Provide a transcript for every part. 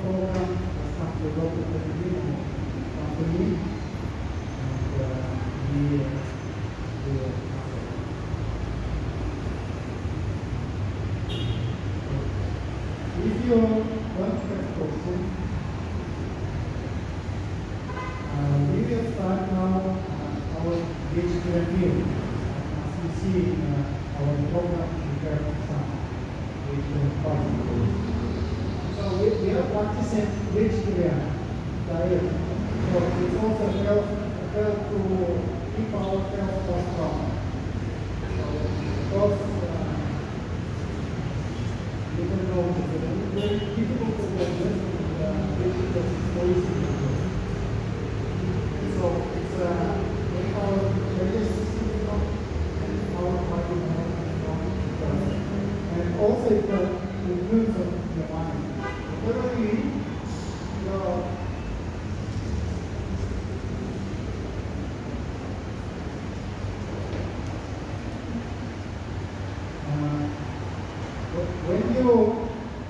program has come to Dr. Pellegrino company, and we will if you want to have a question, we will start now our digital review. As you see in our program, we have some digital particles. So we are practicing digital diet. So it's also help to keep our health strong. Because you can know it's very difficult to digest digital policy. So it's make our digestive system and our body more. And also it improves your mind. Whatever you eat, when you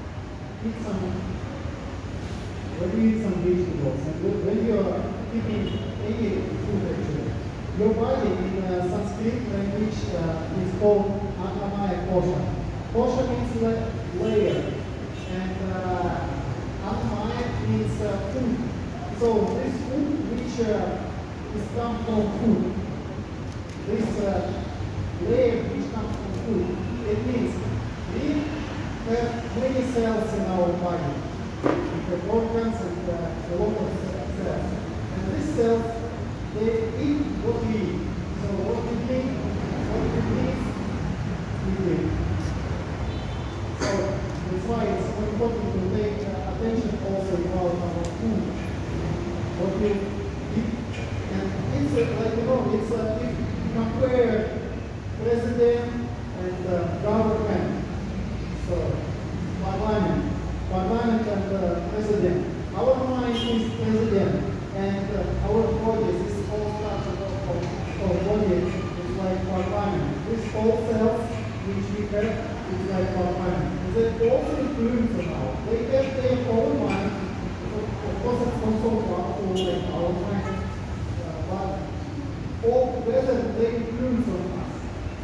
eat some vegetables and when you are eating any food actually, your body in Sanskrit language is called Annamaya Kosha. Kosha means layer, and Annamaya means food. So this food which is come from food, this layer which comes from food, it means we have many cells in our body. We have organs and a lot of cells. And these cells, they eat what we eat. So what we drink, what we breathe, we drink. So that's why it's so important to take attention also about our food, what we eat. And it's like, it's if you compare president and government, so parliament and president. Our mind is president, and our body is all structure of body is like parliament. This all cells which we have is like parliament. They also influence on our. They have their own mind. Of course, it's also powerful like our mind, but all together they influence on us.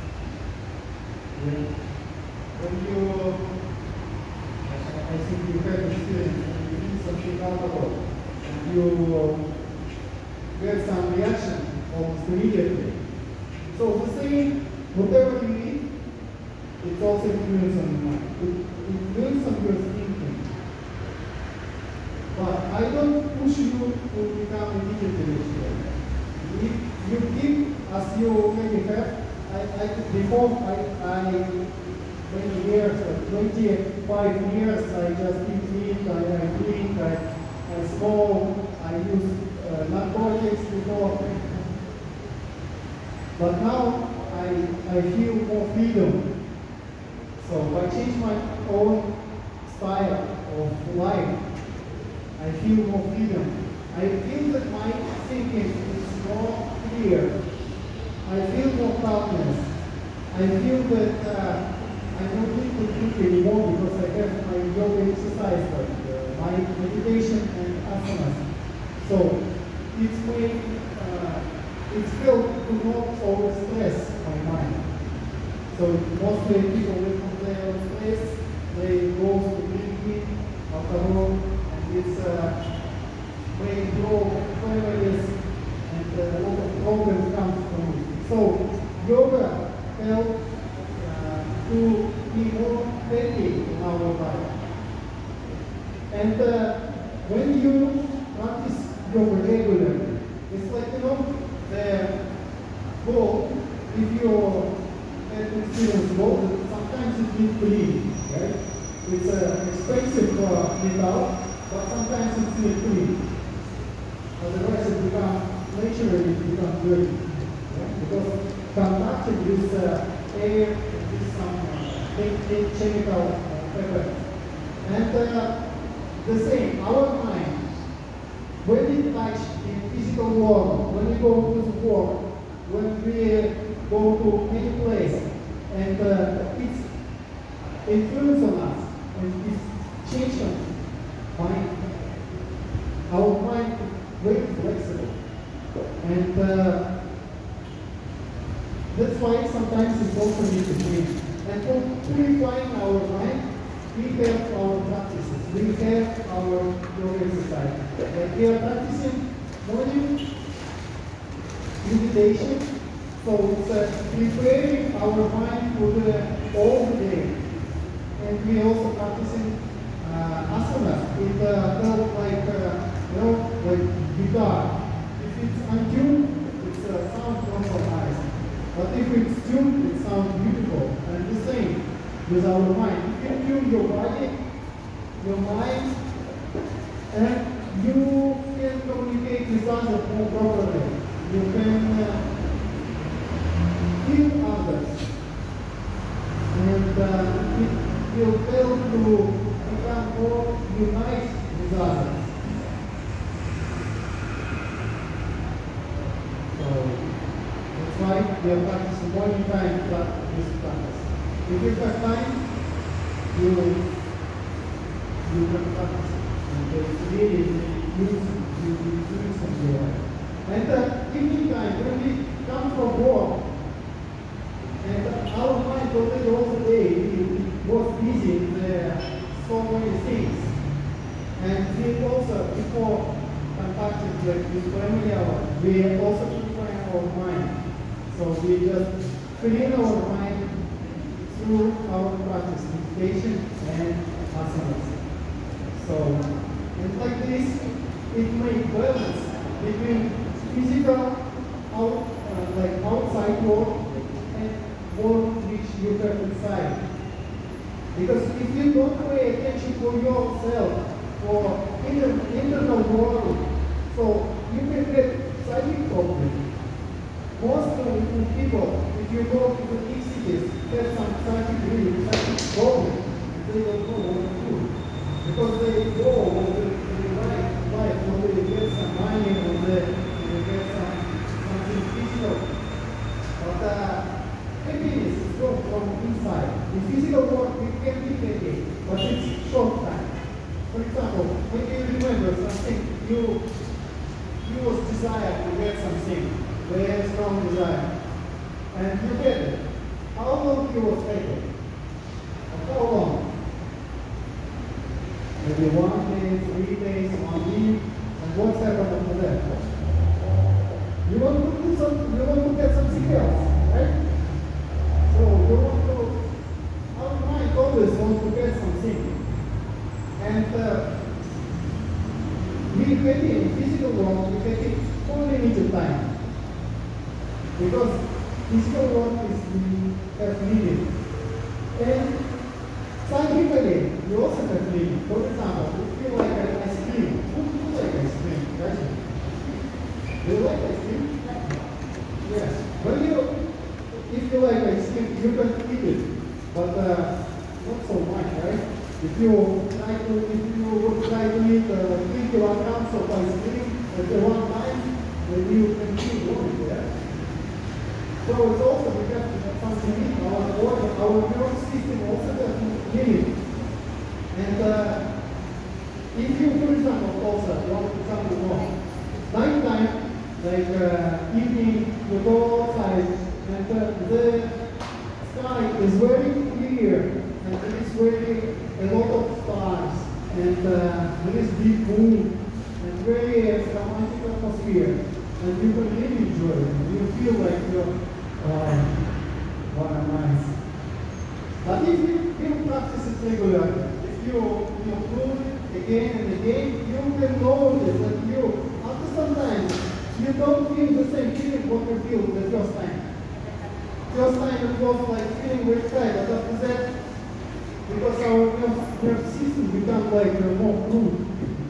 When you, I think you have experience, when you eat something alcohol, and you get some reaction almost immediately. So the same, whatever you eat, it's also influence on your mind. It influences on your thinking. But I don't push you to become a vegetarian. If you give as you already have, many years, 25 years, I just eat meat, I drink, I smoke, I use narcotics before. But now I feel more freedom. So I change my own style of life. I feel more freedom. I feel that my thinking is more clear. I feel more calmness. I feel that I don't need to think anymore because I have my yoga exercise, my meditation and asanas. So it's helped to not overstress my mind. So mostly people when they are stressed, they go to drinking, alcohol, and it's may grow families and a lot of problems come from it. So yoga helps to be more happy in our life. And when you practice yoga regularly, it's like, the goal, if you have experience goal, sometimes it needs bleeding, right? It's expensive metal, but sometimes it's need bleeding. Otherwise it becomes, naturally it becomes dirty. Right? Because contacting with air, with some chemical effect. And the same, our mind, when we touch in physical world, when we go to the work, when we go to any place, and it's influence on us, and it's changing mind our mind is very flexible. And that's why sometimes it's also need to change. And for purifying our mind, we have our practices. We have our yoga exercise. Like we are practicing morning meditation. So it's preparing our mind for the all day. And we also practicing asanas. It felt like like guitar. If it's untuned, it's sounds not so nice. But if it's tuned, it sounds beautiful. And the same with our mind. If you tune your body, your mind, and you can communicate with others more properly. You can heal others. And it will help to become more united with others. So that's why we are practicing morning time this practice. If you have time, you can practice it. And it's really use in your life. And evening time, when we come from work, and our mind already all the day, it was busy with so many things. And we also, before contacting with family hour, we also prepare our mind. So we just clean our mind through our practice, meditation and asanas. So, and like this, it makes balance between physical, like outside work, and work which you have inside. Because if you don't pay attention for yourself, for internal world, so you can get psychic problems. Most people, if you go to the big cities, have some psychic problem. They don't know what to do. Because they go on the right life, or they get some money, or they get something physical. But happiness is from inside. In physical work, we can be happy, but it's short time. For example, when you remember something, you was desire to get something, very strong desire, and you get it. How long you was happy? How long? Maybe 1 day, 3 days, 1 week, and what's happened after that? You want to do something, you want to get something else, right? So you want to, our mind always wants to get something. And we happy in physical world, we happy for limited time. Because physical work is have limit. And scientifically, you also have limit. For example, if you like ice cream, who like ice cream? Right? Do you like ice cream? Yes. If you like ice cream, you can eat it, but not so much, right? If you would try to eat 3 kilograms of ice cream at one time, then you can eat one, yeah? So it's also because something in our nervous system also has limit. And if you, for example, also want to something more, nighttime, like evening, you go outside, and the sky is very clear, and there is very a lot of stars, and there is big moon, and very romantic atmosphere, and you can really enjoy it. You feel like you're what a nice. But if you practice it regularly, if you do it again and again, you can notice that after some time, you don't feel the same feeling what you feel the first time. First time it was like feeling very tired, but after that, because our nervous system becomes like more fluid.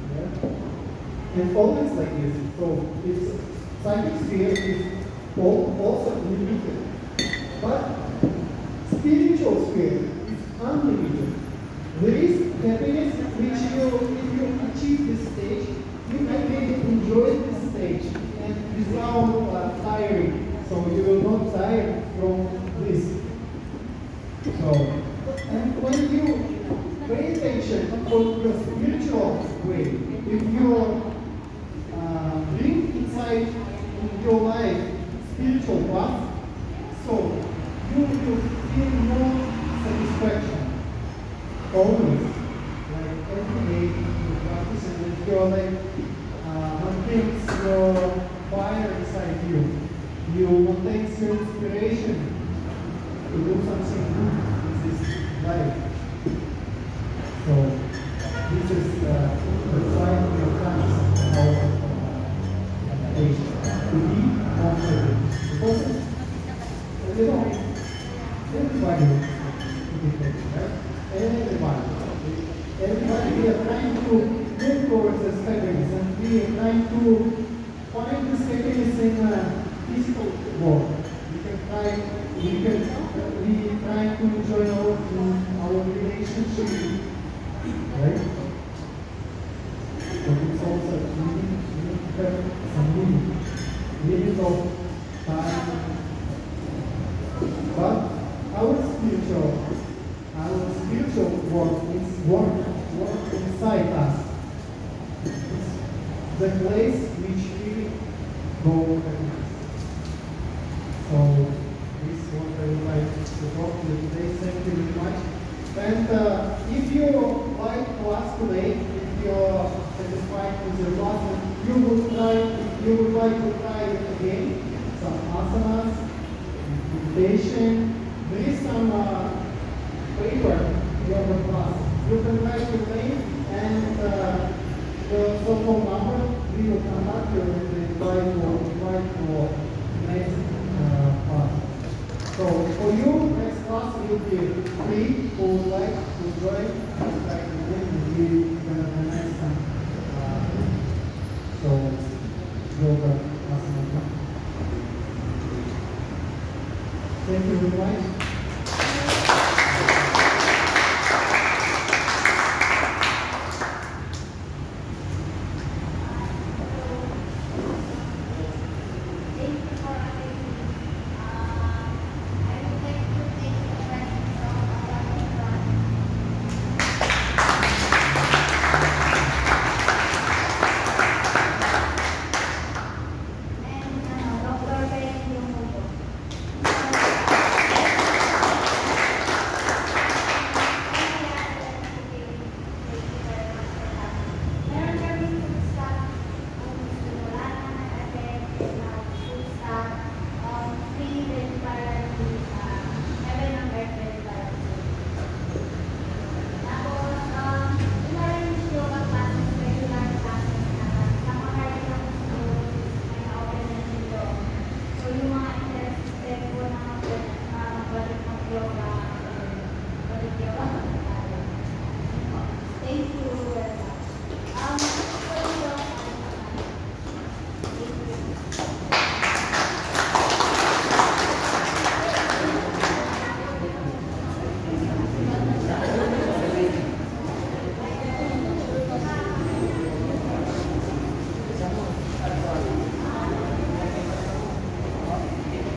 Yeah? And always like this. So it's psychic sphere is also limited. But spiritual sphere is unlimited. There is happiness which if you achieve this stage, you might be able to enjoy this stage and without tiring. So you will not tire from this. So, and when you pay attention on your spiritual way, if you find in your life spiritual path, so you will feel more satisfaction always. Like every day you practice and if you're like maintains your fire inside you. You maintain your inspiration to do something good in this life. So this is the sign of your times of meditation. To be more present. Because you know, everybody is different, right? Everybody, we are trying to move towards this happiness and we are trying to find this happiness in physical world. We try to enjoy our relationship, right? But it's also we need to have some limit of time. But our spiritual work is work inside us. It's the place which we go. So this is what I would like to talk to you today. Thank you very much. And if you like class today, if you're satisfied with your class, and you would like to try it again, some asanas, meditation. There is some paper in your class. You can write your name and the cell phone number. We will contact you and invite for next class. So for you, next class will be free. Who would like to join, contact me and we can organize some. So yoga asana. Thank you very much.